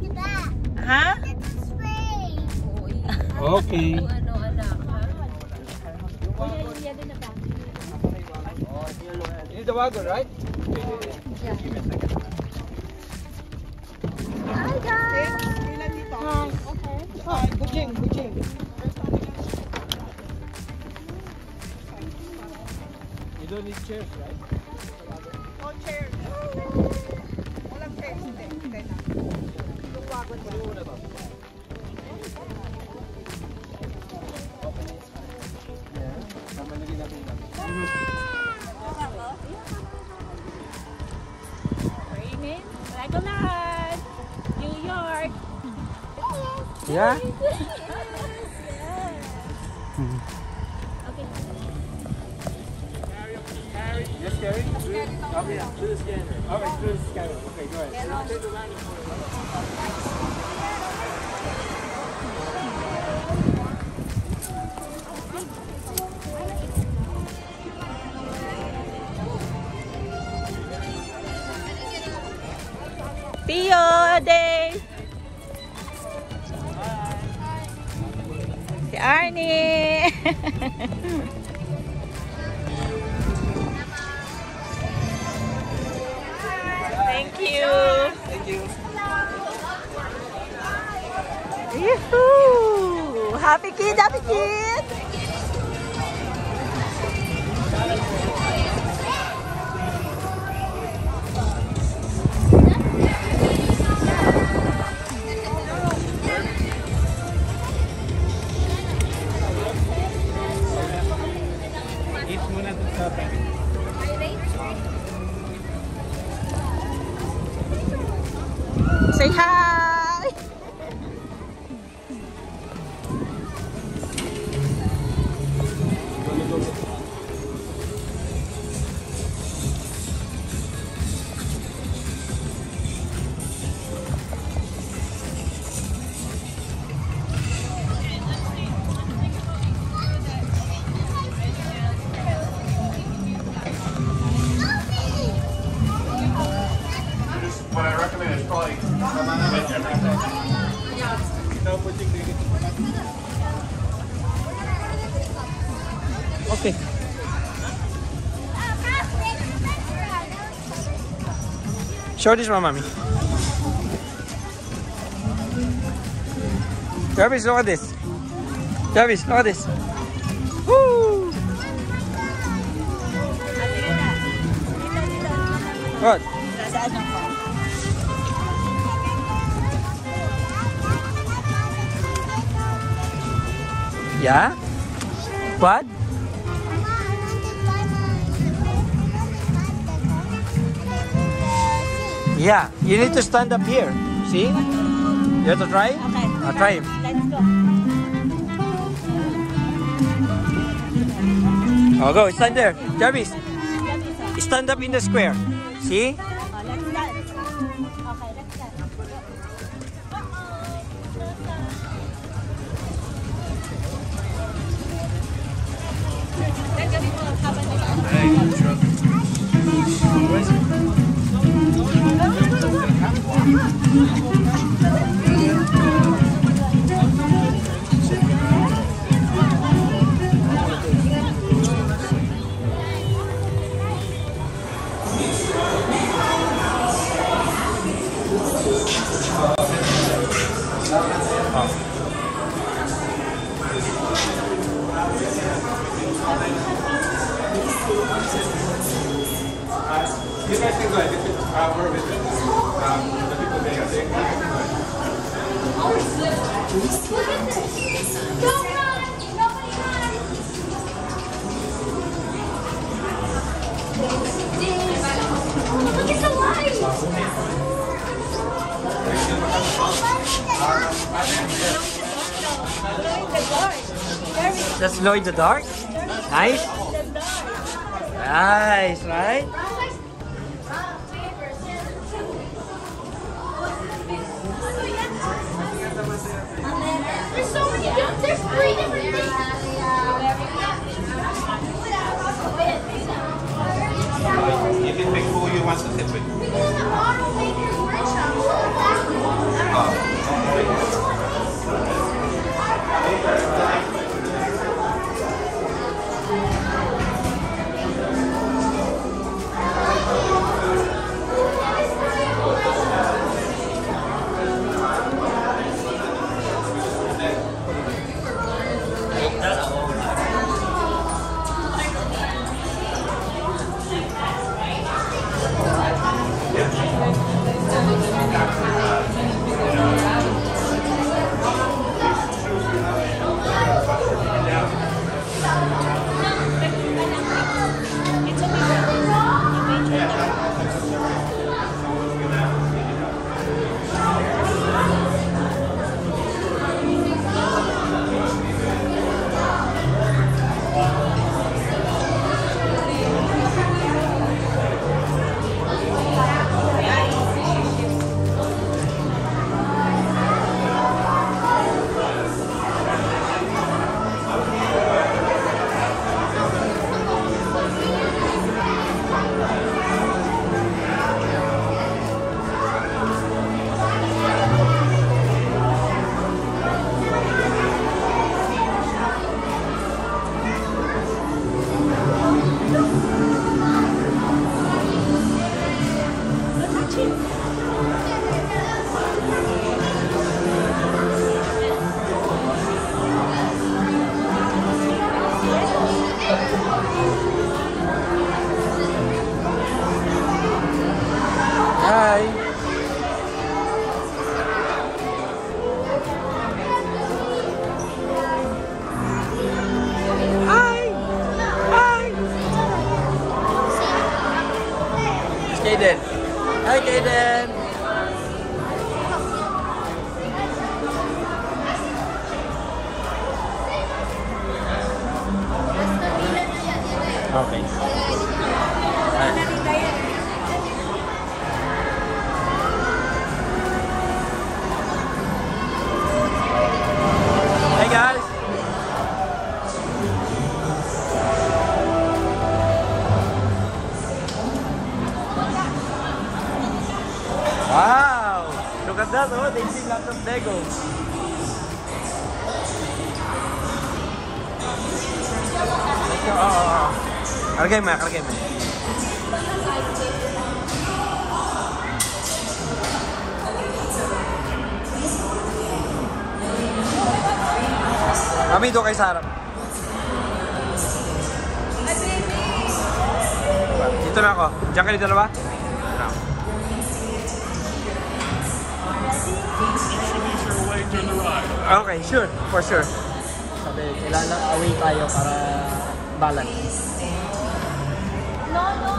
Ha? Okay. You need the wagon, right? Yeah. Hi guys! Hi. Okay. Hi, kucing, kucing. You don't need chairs, right? No chairs. Walang chairs. Hindi. Hindi na. Yung wagon ba? Legoland, New York. Yeah? Okay. Yes, Gary? Okay, through the scanner. Alright, through the scanner. Okay, go ahead. Tio, Dave! Si Arnie! Thank you! Thank you. Yoo-hoo! Happy kid! Happy kid! Say hi! What I recommend is probably Okay. Show this one, mommy. Jarvis, look at this. Jarvis, look at this. Woo! What? Yeah? What? Yeah, you need to stand up here. See? You have to try? Okay. Try him. Let's go. Oh, go. Stand there. Jarvis, stand up in the square. See? Let's dance. Okay, let's dance. You guys can go ahead. This is our visit. The people there, they can go ahead. Don't run! Nobody run! Look at the light! That's glow in the dark. Nice. Nice, right? There's so many different, there's 3 different things. You can pick who you want to sit with. We can have an auto maker's workshop. that, oh, they see lots of Lego. Karagay mo, karagay mo. Kami doon kay Sarah. Dito na ako. Diyan kayo dalawa? Okay, sure. For sure. Sabi, kailangan away tayo para balance. No.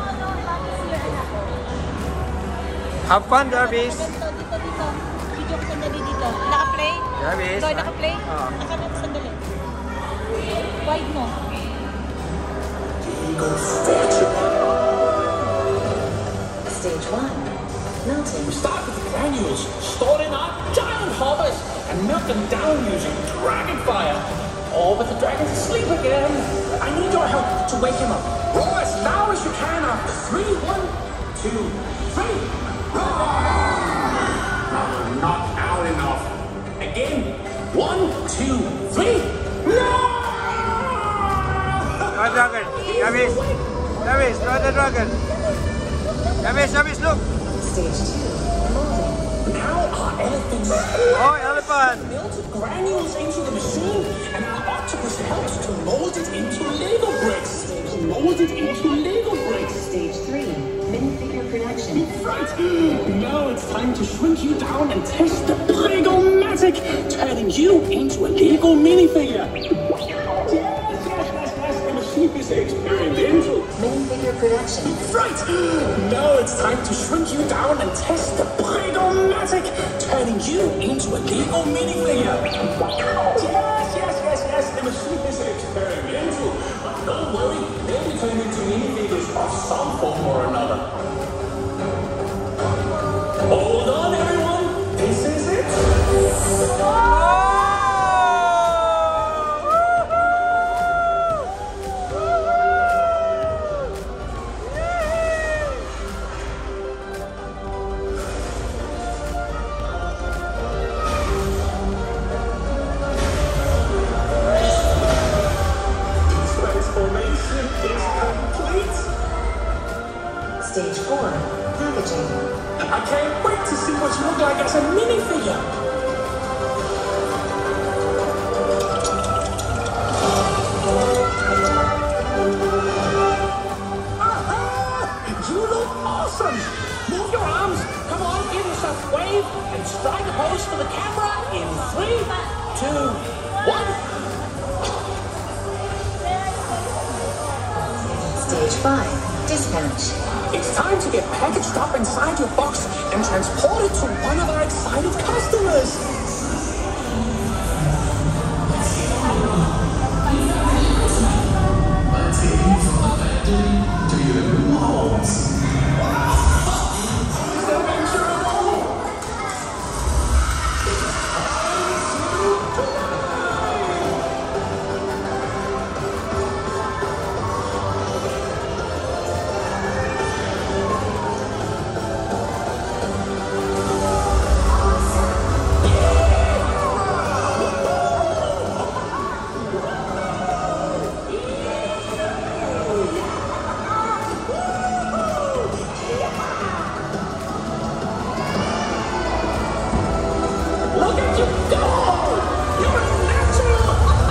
Have fun, Jarvis. Dito. Video ko sandali dito. Naka-play? Jarvis. Ikaw naka-play? Oo. Naka-play sandali. Wide mo. Stage 1. Melting. Start with the granules, stored in our giant hoppers, and melt them down using dragon fire. Oh, but the dragon's asleep again. I need your help to wake him up. Roar as loud as you can after 3, 1, 2, 3. Roar! Not out enough. Again. 1, 2, 3. No! No dragon. Jarvis, no the dragon. Jarvis, look. Stage 2. Molding. Now our elephants Oh, elephant. melted granules into the machine, and our octopus helps to mold it into Lego bricks. Stage 3. Minifigure production. Right! Now it's time to shrink you down and test the Lego-matic, turning you into a Lego minifigure. Yes, the machine is experimental. Minifigure production. Right! Now it's time to shrink you down and test the Lego-matic, turning you into a Lego minifigure. Yes, the machine is experimental. But don't worry, they'll be turned into minifigures of some form or another. Hold on, everyone. This is it. Transformation is complete. Stage 4. Packaging. I can't wait to see what you look like as a minifigure. You look awesome. Move your arms. Come on, give yourself a wave and strike a pose for the camera in 3, 2, 1. Stage 5. Dispatch. It's time to get packaged up inside your box and transported to one of our excited customers. Look at you go! You're a natural!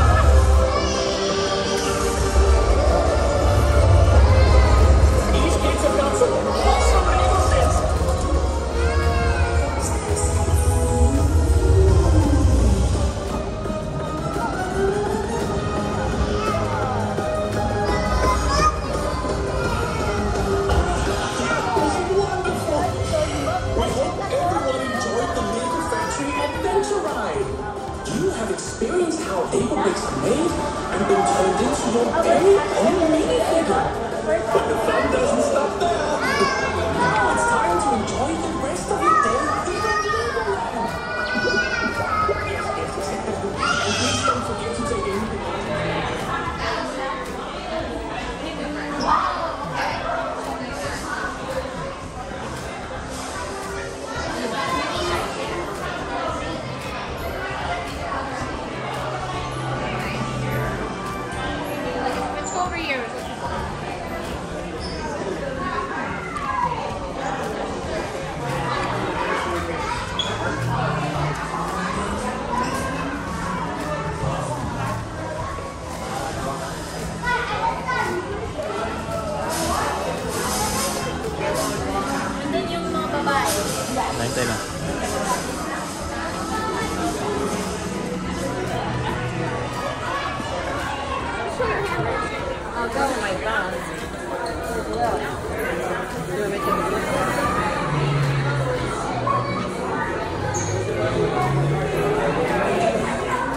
These kids have got some awesome Lego sets. That was wonderful! We hope everyone enjoyed the Lego Factory Adventure Ride. You have experienced how Lego bricks are made and been turned into your very own minifigure. But the fun doesn't stop there. Now it's time to enjoy the rest of your day here at Legoland. Yes. And please don't forget to take anything out. Oh my god.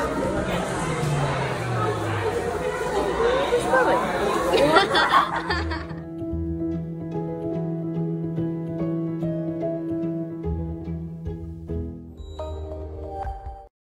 It's probably.